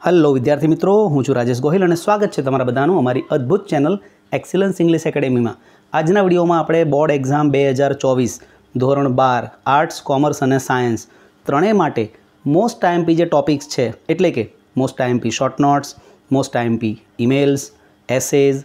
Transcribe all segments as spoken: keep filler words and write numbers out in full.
Hello विद्यार्थी मित्रों, हूँ छूं राजेश गोहिल और स्वागत है तमारा बधानुं अमारी अद्भुत चेनल एक्सीलन्स इंग्लिश एकेडमी में। आजना विडियो में आपणे बोर्ड एक्जाम बे हज़ार चौबीस धोरण बार आर्ट्स कॉमर्स और सायन्स त्रणेय माटे मोस्ट आईएमपी जे टॉपिक्स है एटले के most IMP short notes, most IMP emails, essays,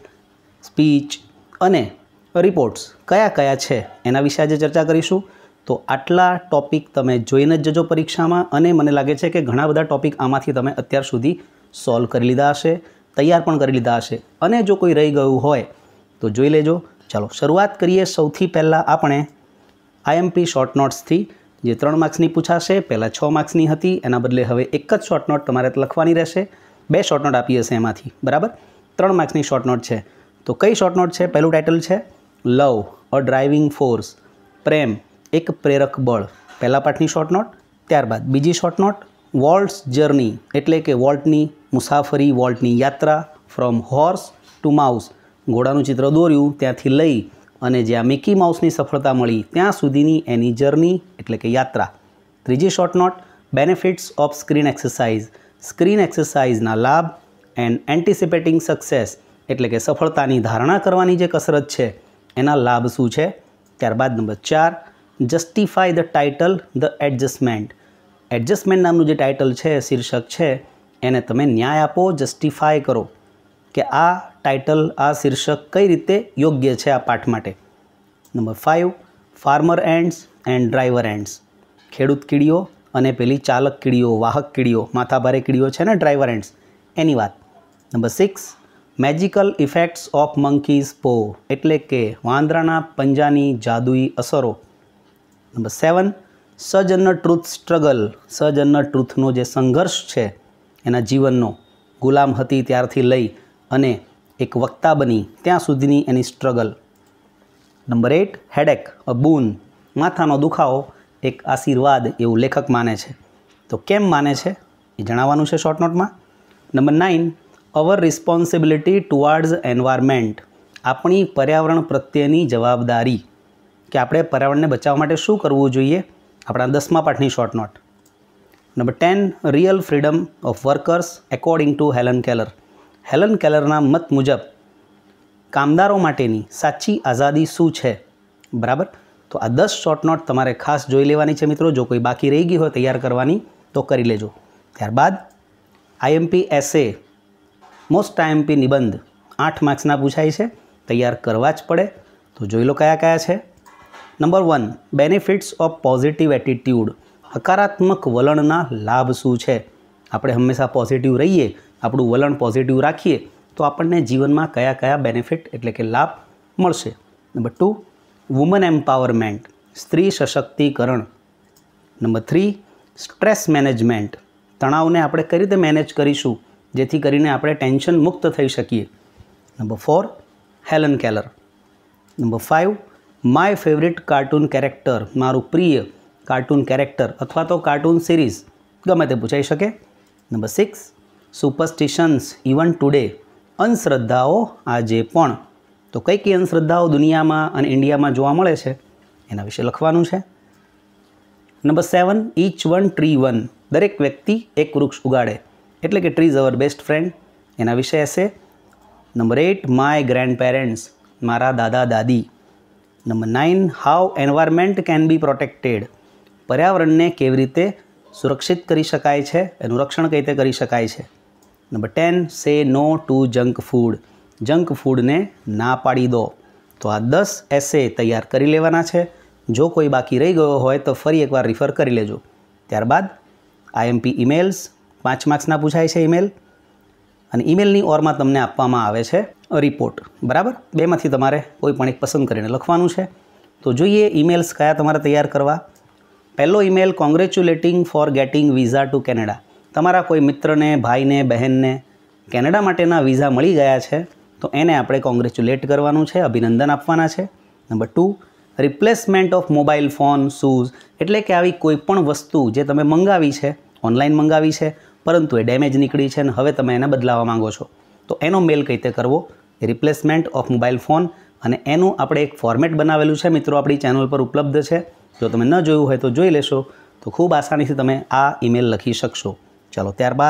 speech अने रिपोर्ट्स कया कया छे एना विषे आज चर्चा करीशुं। तो आटला टॉपिक तमे जोईने ज जजो परीक्षा में अने मने लागे छे के घणा बधा टॉपिक आमांथी तमे अत्यार सुधी सॉल्व करी लीधा हशे, तैयार पण करी लीधा हशे अने जो कोई रही गयुं होय तो जोई लेजो। चलो शुरुआत करीए। सौथी पहला आपणे आईएमपी शॉर्ट नोट्स थी, जे त्रण मार्क्सनी पूछाशे। पहला छ मार्क्सनी हती, एना बदले हवे एक ज शॉर्ट नोट तमारे लखवानी रहेशे। बे शॉर्ट नोट आपी हशे एमांथी, बराबर। त्रण मार्क्सनी शॉर्ट नोट छे। तो कई शॉर्ट नोट छे? पहलुं टाइटल छे लव अ ड्राइविंग फोर्स, प्रेम एक प्रेरक बळ, पहला पाठनी शॉर्ट नोट। त्यारबाद बीजी शॉर्ट नोट वॉल्ट्स जर्नी एटले के वॉल्टनी मुसाफरी, वॉल्टनी यात्रा, फ्रॉम हॉर्स टू माउस, घोड़ानुं चित्र दोर्युं त्यांथी लई अने ज्यां मिकी माउसनी सफलता मळी त्यां सुधीनी एनी जर्नी एटले के यात्रा। त्रीजी short note benefits of screen exercise, screen एक्सरसाइजना लाभ एंड एंटीसिपेटिंग सक्सेस एटले के सफलतानी धारणा करवानी जे कसरत छे एना लाभ शुं छे। त्यारबाद नंबर चार justify the title the adjustment, adjustment नामનું જે टाइटल છે, શીર્ષક છે, એને તમે ન્યાય આપો, જસ્ટિફાય કરો કે આ टाइटल આ શીર્ષક કઈ રીતે યોગ્ય છે આ પાઠ માટે। Number five farmer ants and driver ants, ખેડૂત કીડીઓ અને પેલી ચાલક કીડીઓ, વાહક કીડીઓ, માથાભારે કીડીઓ છે ને ड्राइवर एंड्स, એની વાત। Number six magical effects of monkey's paw એટલે કે વાંદરાના પંજાની જાદુઈ અસરો। नंबर सेवन सज अन्न ट्रूथ स्ट्रगल, सज अन्न ट्रूथनो जे संघर्ष है एना जीवननो, गुलाम हती त्यारथी लई अने एक वक्ता बनी त्यां सुधीनी एनी struggle. Number eight headache a boon, माथानो दुखावो एक आशीर्वाद एवं लेखक माने छे। तो केम माने छे ए जणाववानुं छे शॉर्ट नोट में। Number nine our responsibility towards environment, आपणी पर्यावरण प्रत्येनी जवाबदारी कि आपणे पर्यावरण ने बचाव माटे शुं करवुं जोईए, आपणा दसमा पाठनी short note. Number ten real freedom of workers according to Helen Keller, Helen केलरना मत मुजब कामदारों माटेनी साची आज़ादी शुं छे, बराबर। तो आ दस शॉर्ट नोट तमारे खास जोई लेवानी छे मित्रों। जो कोई बाकी रही गई हो तैयार करवानी तो करी लेजो। त्यारबाद आईएमपी एसे, मोस्ट आईएमपी निबंध आठ मार्क्सना पूछाय छे, तैयार करवा ज पड़े। तो जोई लो कया कया छे। Number one benefits of positive attitude, हकारात्मक वलणना लाभ शू है। આપણે હંમેશા પોઝિટિવ રહીએ, આપણું વલણ પોઝિટિવ રાખીએ તો આપણને જીવનમાં કયા કયા બેનિફિટ એટલે કે લાભ મળશે। નંબર ટુ વુમન એમ્પાવરમેન્ટ, સ્ત્રી સશક્તિકરણ। નંબર થ્રી સ્ટ્રેસ મેનેજમેન્ટ, તણાવને આપણે કઈ રીતે મેનેજ કરીશું જેથી કરીને આપણે ટેન્શન મુક્ત થઈ શકીએ। Number four Helen Keller. Number five my favourite cartoon character, मारू प्रिय कार्टून कैरेक्टर अथवा तो कार्टून सीरीज गमे ते पूछाई सके। Number six superstitions even today, अंधश्रद्धाओ आजे पण। तो कई कई अंधश्रद्धाओ दुनिया में और इंडिया में जोवा मळे छे एना विषे लखवानुं छे। Number seven each one tree one, दरेक व्यक्ति एक वृक्ष उगाड़े एटले के ट्रीज अवर बेस्ट फ्रेंड, एना विषे essay. Number eight my grandparents, मारा दादा दादी। Number nine how environment can be protected, पर्यावरण ने केवी रीते सुरक्षित करी शकाय छे, एनुं रक्षण कई रीते करी शकाय छे। Number ten say no to junk food, junk food ने ना पाड़ी दो। तो आ दस एसे तैयार करी लेवाना छे। जो कोई बाकी रही गयो होय तो फरी एक बार रिफर करी लेजो। त्यारबाद आईएमपी ईमेल्स पांच मार्क्सना पूछाय छे ईमेल, અને ઈમેલની ઓરમાં તમને આપવામાં આવે છે રિપોર્ટ, બરાબર। બેમાંથી તમારે કોઈ પણ એક પસંદ કરીને લખવાનું છે। તો જોઈએ ઈમેલ્સ કયા તમારે તૈયાર કરવા। પહેલો email congratulating for getting visa to Canada, તમારા કોઈ મિત્રને, ભાઈને, બહેનને કેનેડા માટેના વિઝા મળી ગયા છે તો એને આપણે કોંગ્રેચ્યુલેટ કરવાનું છે, અભિનંદન આપવાના છે। Number two replacement of mobile phone shoes, એટલે કે આવી કોઈ પણ વસ્તુ જે તમે મંગાવી છે, ઓનલાઈન મંગાવી છે परंतु ए डेमेज निकली है ने हवे तमे एने बदलावा मांगो छो तो एनो मेल कई रीते करवो, रिप्लेसमेंट ऑफ मोबाइल फोन। अने एनुं आपणे एक फॉर्मेट बनावेलुं छे मित्रों, आपणी चेनल पर उपलब्ध है। जो तमे न जोयुं होय तो जोई लेशो तो खूब आसानी से तमे आ ईमेल लखी शकशो। चलो त्यारबाद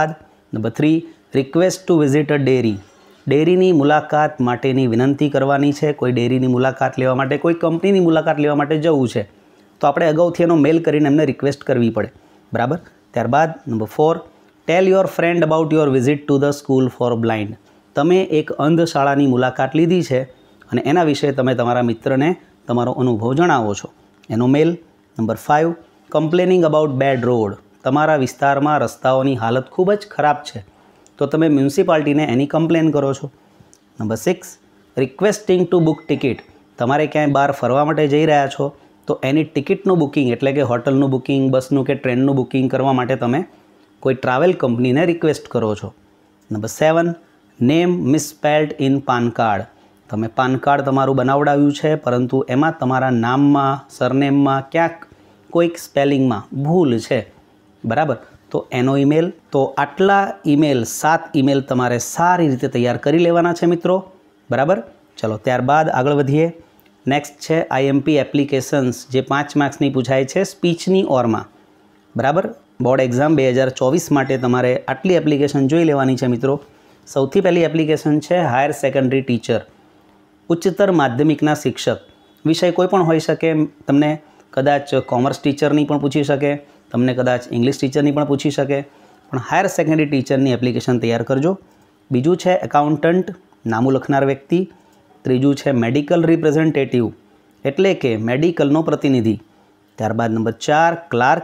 number three, request to visit a dairy. ડેરીની મુલાકાત માટેની વિનંતી કરવાની છે. કોઈ ડેરીની મુલાકાત લેવા માટે, કોઈ કંપનીની મુલાકાત લેવા માટે જવું છે તો આપણે અગાઉથી એનો મેલ કરીને એમને રિક્વેસ્ટ કરવી પડે, બરાબર. ત્યારબાદ number four, tell your friend about your visit to the school for blind. તમે એક અંધ શાળાની મુલાકાત લીધી છે અને એના વિશે તમે તમારા મિત્રને તમારો અનુભવ જણાવો છો, એનો mail. Number five, complaining about bad road. તમારા વિસ્તારમાં રસ્તાઓની હાલત ખૂબ જ ખરાબ છે તો તમે મ્યુનિસિપાલિટીને એની કમ્પ્લેન કરો છો. Number six, requesting to book ticket. તમારે ક્યાંય બહાર ફરવા માટે જઈ રહ્યા છો તો એની ટિકિટનું બુકિંગ એટલે કે હોટલનું બુકિંગ, બસનું કે ટ્રેનનું બુકિંગ કરવા માટે તમે કોઈ ટ્રાવેલ કંપનીને રિક્વેસ્ટ કરો છો. Number seven, name misspelled in PAN card. તમે પાન કાર્ડ તમારું બનાવડાવ્યું છે પરંતુ એમાં તમારા નામમાં, સરનેમમાં ક્યાંક કોઈક સ્પેલિંગમાં ભૂલ છે, બરાબર. તો એનો ઈમેલ. તો આટલા ઈમેલ, સાત ઈમેલ તમારે સારી રીતે તૈયાર કરી લેવાના છે મિત્રો, બરાબર. ચલો ત્યારબાદ આગળ વધીએ. નેક્સ્ટ છે આઈએમપી એપ્લિકેશન્સ, જે પાંચ માર્ક્સની પૂછાય છે સ્પીચની ઓરમાં, બરાબર. બોર્ડ એક્ઝામ બે હજાર ચોવીસ માટે તમારે આટલી એપ્લિકેશન જોઈ લેવાની છે મિત્રો. સૌથી પહેલી એપ્લિકેશન છે હાયર સેકન્ડરી ટીચર, ઉચ્ચતર માધ્યમિકના શિક્ષક. વિષય કોઈ પણ હોઈ શકે, તમને કદાચ કોમર્સ ટીચરની પણ પૂછી શકે, તમને કદાચ ઇંગ્લિશ ટીચરની પણ પૂછી શકે, પણ હાયર સેકન્ડરી ટીચરની એપ્લિકેશન તૈયાર કરજો. બીજું છે એકાઉન્ટન્ટ, નામું લખનાર વ્યક્તિ. ત્રીજું છે મેડિકલ રિપ્રેઝેન્ટેટિવ, એટલે કે મેડિકલનો પ્રતિનિધિ. ત્યારબાદ નંબર ચાર ક્લાર્ક.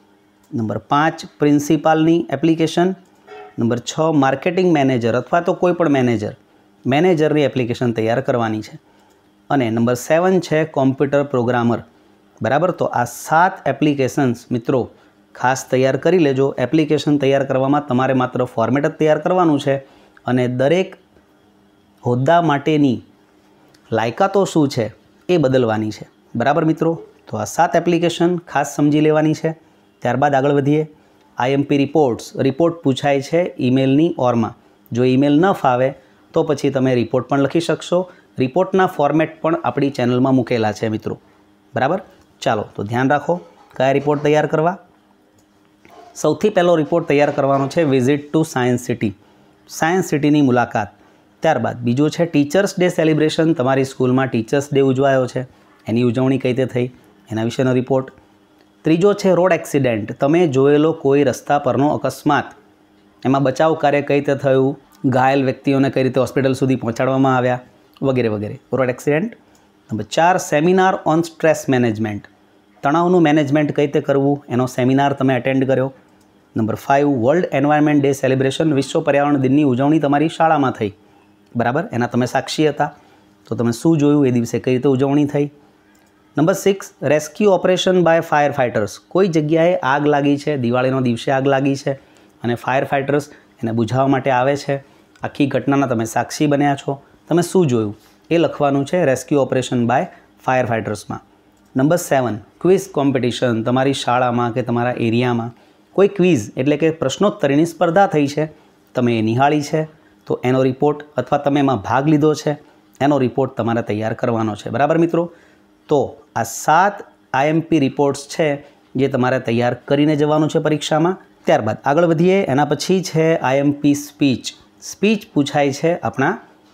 નંબર પાંચ પ્રિન્સિપાલની એપ્લિકેશન. નંબર છ માર્કેટિંગ મેનેજર અથવા તો કોઈ પણ મેનેજર, મેનેજરની એપ્લિકેશન તૈયાર કરવાની છે. અને નંબર સેવન છે કોમ્પ્યુટર પ્રોગ્રામર, બરાબર. તો આ સાત એપ્લિકેશન્સ મિત્રો ખાસ તૈયાર કરી લેજો. એપ્લિકેશન તૈયાર કરવામાં તમારે માત્ર ફોર્મેટ જ તૈયાર કરવાનું છે અને દરેક હોદ્દા માટેની લાયકાતો શું છે એ બદલવાની છે, બરાબર મિત્રો. તો આ સાત એપ્લિકેશન ખાસ સમજી લેવાની છે. ત્યારબાદ આગળ વધીએ. આઈએમપી રિપોર્ટ્સ, રિપોર્ટ પૂછાય છે ઈમેલની ઓરમાં. જો ઈમેલ ન ફાવે તો પછી તમે રિપોર્ટ પણ લખી શકશો. રિપોર્ટના ફોર્મેટ પણ આપણી ચેનલમાં મૂકેલા છે મિત્રો, બરાબર. ચાલો તો ધ્યાન રાખો કયા રિપોર્ટ તૈયાર કરવા. સૌથી પહેલો રિપોર્ટ તૈયાર કરવાનો છે visit to science city, science સિટીની મુલાકાત. ત્યારબાદ બીજું છે ટીચર્સ ડે સેલિબ્રેશન. તમારી સ્કૂલમાં ટીચર્સ ડે ઉજવાયો છે, એની ઉજવણી કઈ રીતે થઈ એના વિશેનો રિપોર્ટ. ત્રીજો છે રોડ એક્સિડન્ટ, તમે જોયેલો કોઈ રસ્તા પરનો અકસ્માત, એમાં બચાવ કાર્ય કઈ રીતે થયું, ઘાયલ વ્યક્તિઓને કઈ રીતે હોસ્પિટલ સુધી પહોંચાડવામાં આવ્યા, વગેરે વગેરે. Road accident. નંબર ચાર સેમિનાર ઓન સ્ટ્રેસ મેનેજમેન્ટ, તણાવનું મેનેજમેન્ટ કઈ રીતે કરવું એનો સેમિનાર તમે અટેન્ડ કર્યો. Number five world environment day celebration, વિશ્વ પર્યાવરણ દિનની ઉજવણી તમારી શાળામાં થઈ, બરાબર. એના તમે સાક્ષી હતા, તો તમે શું જોયું એ દિવસે, કઈ રીતે ઉજવણી થઈ. Number six rescue operation by fire fighters, કોઈ જગ્યાએ આગ લાગી છે, દિવાળીનો દિવસે આગ લાગી છે અને ફાયર ફાઇટર્સ એને બુઝાવવા માટે આવે છે. આખી ઘટનાના તમે સાક્ષી બન્યા છો, તમે શું જોયું એ લખવાનું છે રેસ્ક્યુ ઓપરેશન બાય ફાયર ફાઇટર્સમાં. નંબર સેવન ક્વિઝ કોમ્પિટિશન, તમારી શાળામાં કે તમારા એરિયામાં કોઈ ક્વિઝ એટલે કે પ્રશ્નોત્તરીની સ્પર્ધા થઈ છે, તમે એ નિહાળી છે, તો એનો રિપોર્ટ અથવા તમે એમાં ભાગ લીધો છે એનો રિપોર્ટ તમારે તૈયાર કરવાનો છે, બરાબર મિત્રો. તો આ સાત આઈએમપી રિપોર્ટ્સ છે જે તમારે તૈયાર કરીને જવાનું છે પરીક્ષામાં. ત્યારબાદ આગળ વધીએ. એના પછી છે આઈએમપી સ્પીચ. સ્પીચ પૂછાય છે આપણા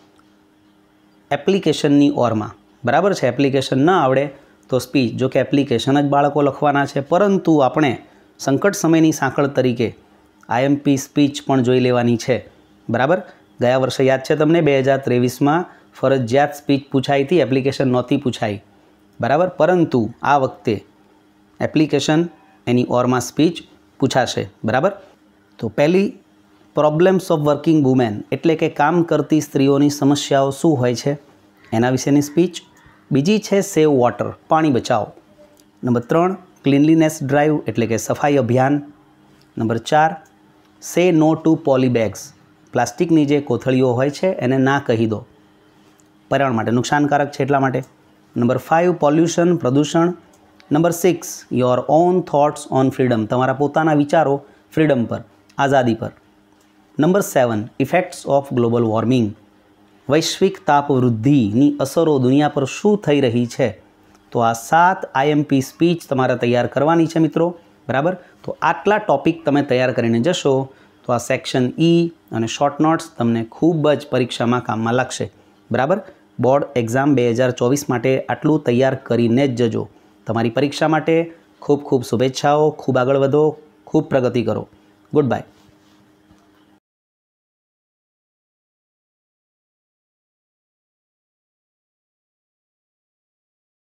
એપ્લિકેશનની ઓરમાં, બરાબર છે. એપ્લિકેશન ન આવડે તો સ્પીચ, જો કે એપ્લિકેશન જ બાળકો લખવાના છે, પરંતુ આપણે સંકટ સમયની સાંકળ તરીકે આઈએમપી સ્પીચ પણ જોઈ લેવાની છે, બરાબર. ગયા વર્ષે યાદ છે તમને બે હજાર ત્રેવીસમાં ફરજિયાત સ્પીચ પૂછાઈ હતી, એપ્લિકેશન નહોતી પૂછાઈ, બરાબર. પરંતુ આ વખતે એપ્લિકેશન એની ઓરમાં સ્પીચ પૂછાશે, બરાબર. તો પહેલી પ્રોબ્લેમ્સ ઓફ વર્કિંગ વુમેન, એટલે કે કામ કરતી સ્ત્રીઓની સમસ્યાઓ શું હોય છે એના વિશેની સ્પીચ. બીજી છે સેવ વોટર, પાણી બચાવો. નંબર ત્રણ ક્લીનલીનેસ ડ્રાઈવ, એટલે કે સફાઈ અભિયાન. નંબર ચાર સે નો ટુ પોલી બેગ્સ, પ્લાસ્ટિકની જે કોથળીઓ હોય છે એને ના કહી દો, પર્યાવરણ માટે નુકસાનકારક છે એટલા માટે. નંબર ફાઇવ પોલ્યુશન, પ્રદૂષણ. Number six your own thoughts on freedom, તમારા પોતાના વિચારો ફ્રીડમ પર, આઝાદી પર. Number seven effects of global warming, વૈશ્વિક તાપ વૃદ્ધિની અસરો દુનિયા પર શું થઈ રહી છે. તો આ સાત આઈએમપી સ્પીચ તમારે તૈયાર કરવાની છે મિત્રો, બરાબર. તો આટલા ટોપિક તમે તૈયાર કરીને જશો તો આ સેક્શન ઈ અને શોર્ટ નોટ્સ તમને ખૂબ જ પરીક્ષામાં કામમાં લાગશે. બરાબર. બોર્ડ એક્ઝામ બે હજાર ચોવીસ માટે આટલું તૈયાર કરીને જ જજો. તમારી પરીક્ષા માટે ખૂબ ખૂબ શુભેચ્છાઓ. ખૂબ આગળ વધો, ખૂબ પ્રગતિ કરો. Good bye.